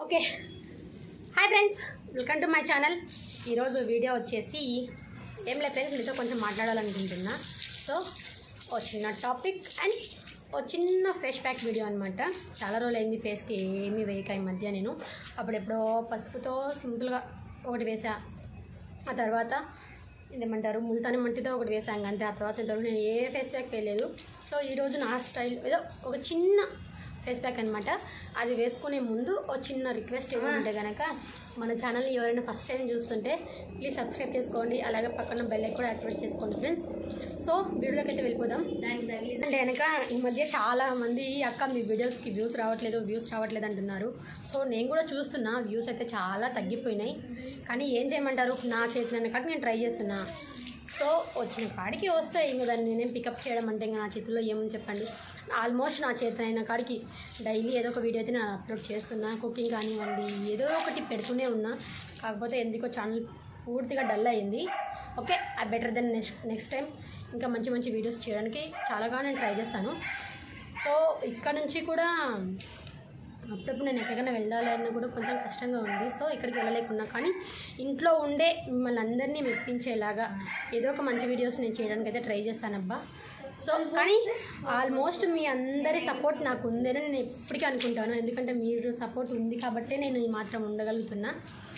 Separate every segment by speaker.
Speaker 1: Okay hi friends, welcome to my channel. ఈరోజు video వచ్చేసి ఏం లేదు ఫ్రెండ్స్, మీతో కొంచెం మాట్లాడాలనుకుంటున్నా. సో ఓ చిన్న టాపిక్ అండ్ ఓ చిన్న ఫేస్ ప్యాక్ వీడియో అనమాట. చాలా రోజులు అయింది ఫేస్కి ఏమీ వేయక. ఈ మధ్య నేను అప్పుడెప్పుడో పసుపుతో సింపుల్గా ఒకటి వేసా, ఆ తర్వాత ఇదేమంటారు ముల్తాని మట్టితో ఒకటి వేసాం అంతే. ఆ తర్వాత ఇంతవరకు నేను ఏ ఫేస్ ప్యాక్ వేయలేదు. సో ఈరోజు నా స్టైల్ ఏదో ఒక చిన్న ఫేస్ ప్యాక్ అనమాట. అది వేసుకునే ముందు ఒక చిన్న రిక్వెస్ట్ ఏమంటే కనుక మన ఛానల్ని ఎవరైనా ఫస్ట్ టైం చూస్తుంటే ప్లీజ్ సబ్స్క్రైబ్ చేసుకోండి, అలాగే పక్కన బెల్ కూడా యాక్టివేట్ చేసుకోండి ఫ్రెండ్స్. సో వీడియోలోకి అయితే వెళ్ళిపోదాం. అంటే కనుక ఈ మధ్య చాలామంది అక్క మీ వీడియోస్కి వ్యూస్ రావట్లేదు అంటున్నారు. సో నేను కూడా చూస్తున్నా, వ్యూస్ అయితే చాలా తగ్గిపోయినాయి. కానీ ఏం చేయమంటారు, నా చేతిన కాడికి నేను ట్రై చేస్తున్నా. సో వచ్చిన కాడికి వస్తాయి, ఇంకా దాన్ని నేనేం పికప్ చేయడం అంటే ఇంకా నా చేతిలో ఏమని చెప్పండి. ఆల్మోస్ట్ నా చేతినైన కాడికి డైలీ ఏదో ఒక వీడియో అయితే నేను అప్లోడ్ చేస్తున్నా. కుకింగ్ కానివ్వండి, ఏదో ఒకటి పెడుతూనే ఉన్నా. కాకపోతే ఎందుకో ఛానల్ పూర్తిగా డల్ అయింది. Okay, I better then next time ఇంకా మంచి మంచి వీడియోస్ చేయడానికి చాలాగా నేను ట్రై చేస్తాను. సో ఇక్కడ నుంచి కూడా అప్పుడప్పుడు నేను ఎక్కడికైనా వెళ్ళాలన్నా కూడా కొంచెం కష్టంగా ఉంది. సో ఇక్కడికి వెళ్ళలేకున్నా కానీ ఇంట్లో ఉండే మిమ్మల్ని అందరినీ మెప్పించేలాగా ఏదో ఒక మంచి వీడియోస్ నేను చేయడానికి అయితే ట్రై చేస్తానబ్బా. సో కానీ ఆల్మోస్ట్ మీ అందరి సపోర్ట్ నాకు ఉందని నేను ఎప్పటికీ అనుకుంటాను. ఎందుకంటే మీరు సపోర్ట్ ఉంది కాబట్టే నేను ఈ మాత్రం ఉండగలుగుతున్నా.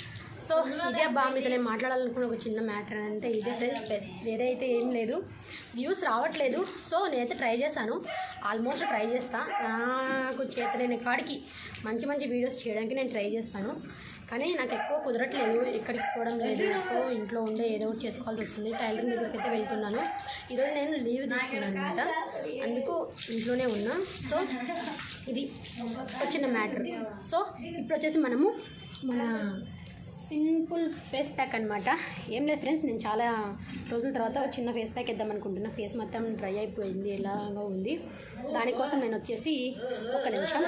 Speaker 1: సో ఇదే అబ్బా మీతో నేను మాట్లాడాలనుకున్న ఒక చిన్న మ్యాటర్ అంతే. ఇదే ఫ్రెండ్స్, వేరే అయితే ఏం లేదు. వ్యూస్ రావట్లేదు. సో నేనైతే ట్రై చేస్తాను, ఆల్మోస్ట్ ట్రై చేస్తా. నాకు చేతనైన కాడికి మంచి మంచి వీడియోస్ చేయడానికి నేను ట్రై చేస్తాను. కానీ నాకు ఎక్కువ కుదరట్లేదు, ఎక్కడికి పోవడం లేదు. సో ఇంట్లో ఉండే ఏదో ఒకటి చేసుకోవాల్సి వస్తుంది. టైలరింగ్ దగ్గరికి అయితే వెళ్తున్నాను. ఈరోజు నేను లీవ్ తీసుకున్నాను అనమాట, అందుకు ఇంట్లోనే ఉన్నా. సో ఇది వచ్చిన మ్యాటర్. సో ఇప్పుడు వచ్చేసి మనము మన సింపుల్ ఫేస్ ప్యాక్ అనమాట. ఏం లేదు ఫ్రెండ్స్, నేను చాలా రోజుల తర్వాత ఒక చిన్న ఫేస్ ప్యాక్ వేద్దాం అనుకుంటున్నా. ఫేస్ మొత్తం డ్రై అయిపోయింది, ఎలాగో ఉంది. దానికోసం నేను వచ్చేసి ఒక నిమిషం.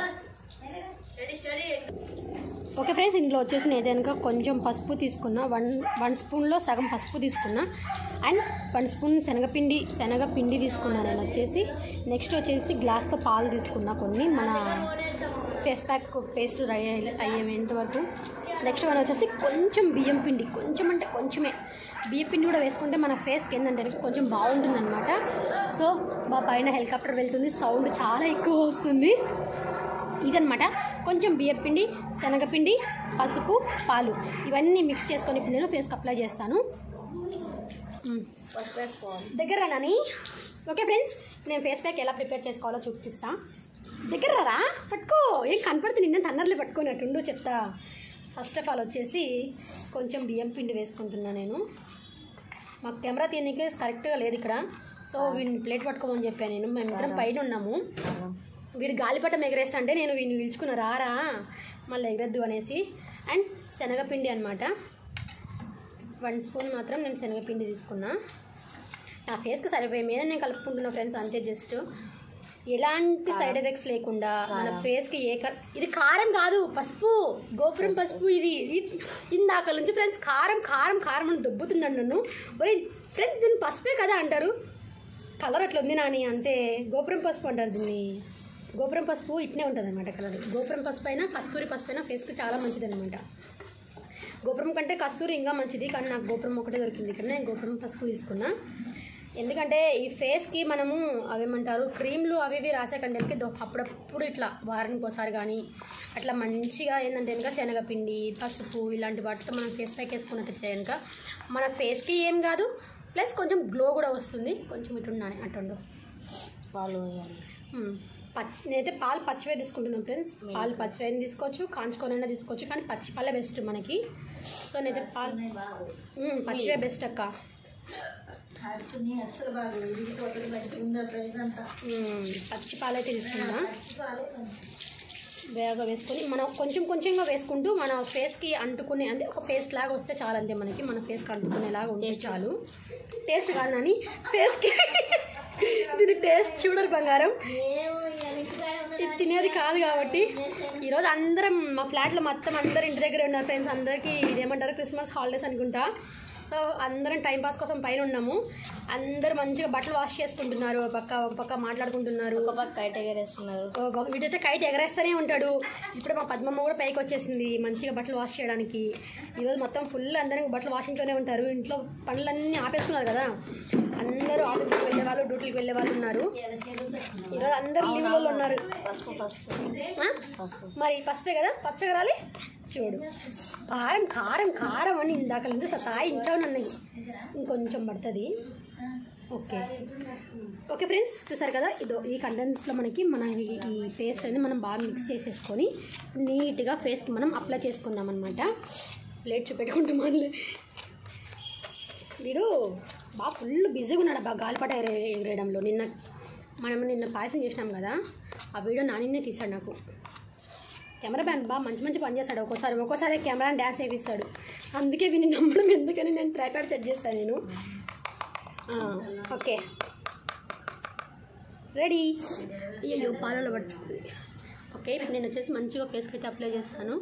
Speaker 1: ఓకే ఫ్రెండ్స్, ఇందులో వచ్చేసి నేను ఏదైనా కొంచెం పసుపు తీసుకున్నా. వన్ స్పూన్లో సగం పసుపు తీసుకున్నా. అండ్ 1 స్పూన్ శనగపిండి తీసుకున్నా నేను వచ్చేసి. నెక్స్ట్ వచ్చేసి గ్లాస్తో పాలు తీసుకున్నా కొన్ని, మన ఫేస్ ప్యాక్ పేస్ట్ రెడీ అయ్యేంత వరకు. నెక్స్ట్ వన్ వచ్చేసి కొంచెం బియ్యం పిండి, కొంచెం అంటే కొంచెమే బియ్యం పిండి కూడా వేసుకుంటే మన ఫేస్కి ఏంటంటే కొంచెం బాగుంటుందన్నమాట. సో మా పైన హెలికాప్టర్ వెళ్తుంది, సౌండ్ చాలా ఎక్కువ వస్తుంది. ఇదనమాట. కొంచెం బియ్యం పిండి, శనగపిండి, పసుపు, పాలు ఇవన్నీ మిక్స్ చేసుకొని ఇప్పుడు నేను ఫేస్కి అప్లై చేస్తాను. దగ్గర రాని. ఓకే ఫ్రెండ్స్, నేను ఫేస్ ప్యాక్ ఎలా ప్రిపేర్ చేసుకోవాలో చూపిస్తాను. దగ్గర రా, పట్టుకో. ఏం కనపడుతుంది, నిన్న తన్నర్లు పట్టుకున్నట్టుండు చెప్తా. ఫస్ట్ ఆఫ్ ఆల్ వచ్చేసి కొంచెం బియ్యం పిండి వేసుకుంటున్నా నేను. మాకు కెమెరా తీయడానికి కరెక్ట్గా లేదు ఇక్కడ. సో వీడిని ప్లేట్ పట్టుకోమని చెప్పాను నేను. మేమిద్దరం పైన ఉన్నాము. వీడు గాలిపటం ఎగరేస్తా అంటే నేను వీడిని పిలుచుకున్నా, రారా మళ్ళీ ఎగరద్దు అనేసి. అండ్ శనగపిండి అనమాట, 1 స్పూన్ మాత్రం నేను శనగపిండి తీసుకున్నా. నా ఫేస్కి సరిపోయే మీద నేను కలుపుకుంటున్నా ఫ్రెండ్స్, అంతే. జస్ట్ ఎలాంటి సైడ్ ఎఫెక్ట్స్ లేకుండా మన ఫేస్కి ఇది కారం కాదు, పసుపు, గోపురం పసుపు. ఇది ఇందాక నుంచి ఫ్రెండ్స్ కారం కారం కారం అని దొబ్బుతున్నాను నన్ను. ఒరే ఫ్రెండ్స్, దీన్ని పసుపే కదా అంటారు, కలర్ అట్లా ఉంది నాని, అంతే. గోపురం పసుపు అంటారు దీన్ని. గోపురం పసుపు ఇట్నే ఉంటుంది అనమాట కలర్. గోపురం పసుపు అయినా కస్తూరి పసుపు అయినా ఫేస్కి చాలా మంచిది అనమాట. గోపురం కంటే కస్తూరి ఇంకా మంచిది, కానీ నాకు గోపురం ఒకటే దొరికింది ఇక్కడ. నేను గోపురం పసుపు తీసుకున్నా. ఎందుకంటే ఈ ఫేస్కి మనము అవేమంటారు క్రీమ్లు అవి ఇవి రాసే కంటే అప్పుడప్పుడు ఇట్లా వారానికి ఒకసారి కానీ అట్లా మంచిగా ఏంటంటే కనుక శనగపిండి, పసుపు ఇలాంటి వాటితో మనం ఫేస్ ప్యాక్ వేసుకున్నట్టు కనుక మన ఫేస్కి ఏం కాదు, ప్లస్ కొంచెం గ్లో కూడా వస్తుంది. కొంచెం ఇటున్నాను అటుండు పాలు నేనైతే పాలు పచ్చివే తీసుకుంటున్నాను ఫ్రెండ్స్. పాలు పచ్చివైన తీసుకోవచ్చు, కాంచుకోనైనా తీసుకోవచ్చు, కానీ పచ్చి పాలే బెస్ట్ మనకి. సో నేనైతే పాలు పచ్చివే బెస్ట్ అక్క. పచ్చి పాలు అయితే తీసుకున్నా. వేగగా వేసుకొని మనం కొంచెం కొంచెంగా వేసుకుంటూ మన ఫేస్కి అంటుకునే, అంటే ఒక పేస్ట్ లాగా వస్తే చాలు, అంతే. మనకి మన ఫేస్కి అంటుకునేలాగా ఉంటే చాలు. టేస్ట్ కాదు అని ఫేస్కి దీని టేస్ట్ చూడరు బంగారం, ఇది తినేది కాదు. కాబట్టి ఈరోజు అందరం మా ఫ్లాట్లో మొత్తం అందరు ఇంటి దగ్గర ఉన్నారు ఫ్రెండ్స్. అందరికీ ఇదేమంటారు క్రిస్మస్ హాలిడేస్ అనుకుంటా. సో అందరం టైంపాస్ కోసం పైన ఉన్నాము. అందరూ మంచిగా బట్టలు వాష్ చేసుకుంటున్నారు. ఒక పక్క మాట్లాడుకుంటున్నారు,
Speaker 2: ఒక పక్క కైట్ ఎగరేస్తున్నారు.
Speaker 1: వీడైతే కైట్ ఎగరేస్తూనే ఉంటాడు. ఇప్పుడు మా పద్మమ్మ కూడా పైకి వచ్చేసింది మంచిగా బట్టలు వాష్ చేయడానికి. ఈరోజు మొత్తం ఫుల్ అందరూ బట్టలు వాషింగ్తోనే ఉంటారు. ఇంట్లో పనులన్నీ ఆపేస్తున్నారు కదా, అందరూ ఆఫీస్కి వెళ్ళే వాళ్ళు, డ్యూటీకి వెళ్ళే వాళ్ళు ఉన్నారు. ఈరోజు అందరు లీవ్లో ఉన్నారు. మరి పసుపే కదా, పచ్చగా రాలి చూడు. కారం కారం కారం అని ఇందాక నుంచి సతాయించావు నన్ను. ఇంకొంచెం పడుతుంది. ఓకే ఓకే ఫ్రెండ్స్, చూసారు కదా, ఈ కంటెంట్స్లో మన ఈ పేస్ట్ అనేది మనం బాగా మిక్స్ చేసేసుకొని నీట్గా ఫేస్కి మనం అప్లై చేసుకుందాం అనమాట. ప్లేట్ చూపెట్టుకుంటూ మళ్ళీ వీడు బాగా ఫుల్ బిజీగా ఉన్నాడు. బాగా గాలిపట ఎగరేయడంలో. నిన్న పాయసం చేసినాం కదా, ఆ వీడియో నానిన్నే తీశాడు నాకు. కెమెరా మ్యాన్ బాగా మంచి పని చేస్తాడు. ఒక్కోసారి కెమెరాని డ్యాన్స్ వేపిస్తాడు. అందుకే వీని నమ్మడం ఎందుకని నేను ట్రైపాడ్ సెట్ చేస్తాను నేను. Okay ready. అయ్యో పాలలో పడుతుంది. ఓకే ఇప్పుడు నేను వచ్చేసి మంచిగా ఫేస్కి అయితే అప్లై చేస్తాను.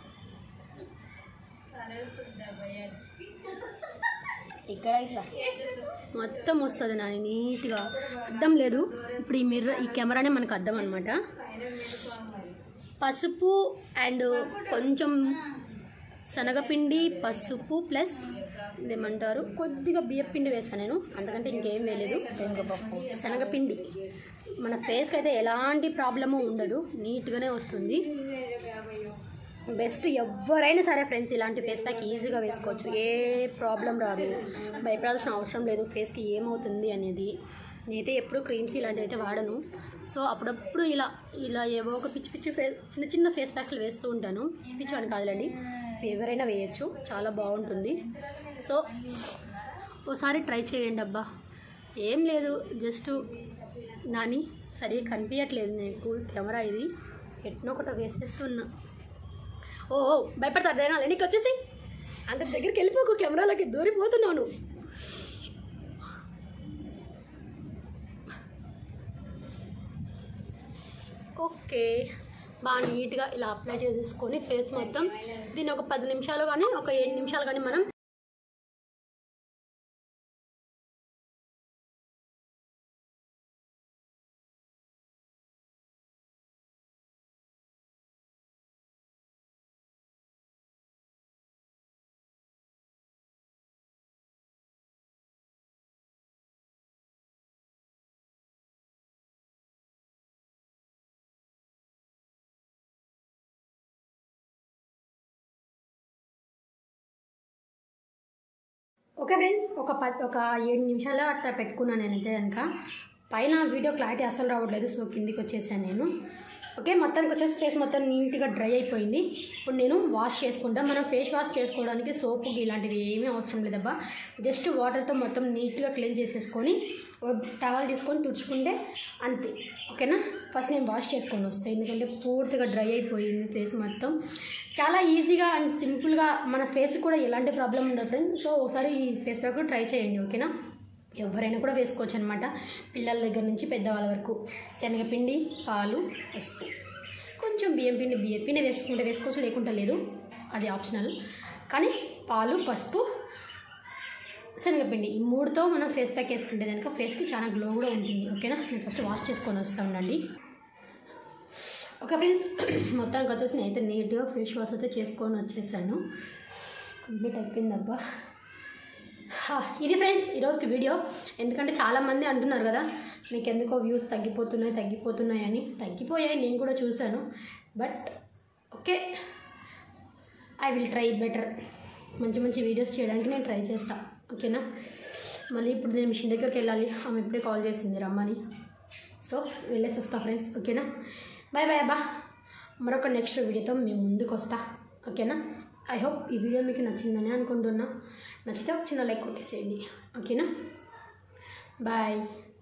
Speaker 2: ఇక్కడ ఇట్లా
Speaker 1: మొత్తం వస్తుంది నాని నీట్గా. అద్దం లేదు ఇప్పుడు ఈ కెమెరానే మనకు అద్దం అనమాట. పసుపు అండ్ కొంచెం శనగపిండి, పసుపు ప్లస్ ఇదేమంటారు కొద్దిగా బియ్యపిండి వేసాను నేను, అంతకంటే ఇంకేం వేయలేదు. శనగపిండి మన ఫేస్కి అయితే ఎలాంటి ప్రాబ్లము ఉండదు, నీట్గానే వస్తుంది. బెస్ట్. ఎవరైనా సరే ఫ్రెండ్స్ ఇలాంటి ఫేస్ ప్యాక్ ఈజీగా వేసుకోవచ్చు, ఏ ప్రాబ్లం రాదు, భయపడాల్సిన అవసరం లేదు ఫేస్కి ఏమవుతుంది అనేది. నేనైతే ఎప్పుడు క్రీమ్స్ ఇలాంటివి అయితే వాడను. సో అప్పుడప్పుడు ఇలా ఏవో ఒక పిచ్చి చిన్న ఫేస్ ప్యాక్లు వేస్తూ ఉంటాను. పిచ్చి అని కాదులేండి, ఎవరైనా వేయచ్చు, చాలా బాగుంటుంది. సో ఓసారి ట్రై చేయండి అబ్బా. ఏం లేదు, జస్ట్ నాని సరిగ్గా కనిపించట్లేదు నీకు కెమెరా, ఇది ఎట్నొకట వేసేస్తున్నా. ఓ భయపడతారు జనాలు, నీకు వచ్చేసి అంత దగ్గరికి వెళ్ళిపోకు, కెమెరాలకి దూరిపోతున్నాను. ఓకే బాగా నీట్గా ఇలా అప్లై చేసేసుకొని ఫేస్ మొత్తం దీన్ని ఒక 10 నిమిషాలు కానీ ఒక 7 నిమిషాలు కానీ మనం ఓకే ఫ్రెండ్స్, ఒక 7 నిమిషాలు అట్లా పెట్టుకున్నాను నేనైతే కనుక. పైన వీడియో క్లారిటీ అసలు రావట్లేదు, సో కిందికి వచ్చేసాను నేను. ఓకే మొత్తానికి వచ్చేసి ఫేస్ మొత్తం నీట్గా డ్రై అయిపోయింది. ఇప్పుడు నేను వాష్ చేసుకుంటా. మనం ఫేస్ వాష్ చేసుకోవడానికి సోపు ఇలాంటివి ఏమీ అవసరం లేదబ్బా. జస్ట్ వాటర్తో మొత్తం నీట్గా క్లీన్ చేసేసుకొని టవల్ తీసుకొని తుడుచుకుంటే అంతే. ఓకేనా, ఫస్ట్ నేను వాష్ చేసుకొని వస్తాను, ఎందుకంటే పూర్తిగా డ్రై అయిపోయింది ఫేస్ మొత్తం. చాలా ఈజీగా అండ్ సింపుల్గా మన ఫేస్ కూడా ఎలాంటి ప్రాబ్లం ఉండదు ఫ్రెండ్స్. సో ఒకసారి ఈ ఫేస్ ప్యాక్ ట్రై చేయండి. ఓకేనా, ఎవరైనా కూడా వేసుకోవచ్చు అనమాట, పిల్లల దగ్గర నుంచి పెద్దవాళ్ళ వరకు. శనగపిండి, పాలు, పసుపు, కొంచెం బియ్యపిండి వేసుకోవచ్చు, లేకుంటే లేదు, అది ఆప్షనల్. కానీ పాలు, పసుపు, శనగపిండి ఈ 3తో మనం ఫేస్ ప్యాక్ వేసుకుంటే కనుక ఫేస్కి చాలా గ్లో కూడా ఉంటుంది. ఓకేనా, నేను ఫస్ట్ వాష్ చేసుకొని వస్తూ ఉండండి. ఓకే ఫ్రెండ్స్, మొత్తానికి వచ్చేసి నేనైతే నీట్గా ఫేస్ వాష్ అయితే చేసుకొని వచ్చేసాను. కంప్లీట్ అయిపోయిందబ్బా. ఇది ఫ్రెండ్స్ ఈరోజుకి వీడియో. ఎందుకంటే చాలామంది అంటున్నారు కదా, మీకు ఎందుకో వ్యూస్ తగ్గిపోతున్నాయి అని. తగ్గిపోయాయి, నేను కూడా చూశాను. But okay, I will try better. మంచి వీడియోస్ చేయడానికి నేను ట్రై చేస్తాను. ఓకేనా, మళ్ళీ ఇప్పుడు నేను మిషన్ దగ్గరికి వెళ్ళాలి. ఆమె ఇప్పుడే కాల్ చేసింది రమ్మని. సో వెళ్ళేసి వస్తా ఫ్రెండ్స్. ఓకేనా, బాయ్ అబ్బా. మరొక నెక్స్ట్ వీడియోతో మేము ముందుకు వస్తా. ఓకేనా, ఐ హోప్ ఈ వీడియో మీకు నచ్చిందని అనుకుంటున్నా. నచ్చితే ఒక చిన్న లైక్ కొట్టేసేయండి. ఓకేనా, బాయ్.